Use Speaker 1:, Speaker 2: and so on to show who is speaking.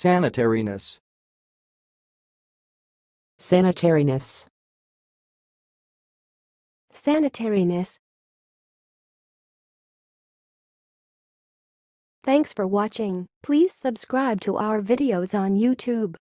Speaker 1: sanitariness,
Speaker 2: sanitariness,
Speaker 3: sanitariness. Thanks for watching. Please subscribe to our videos on YouTube.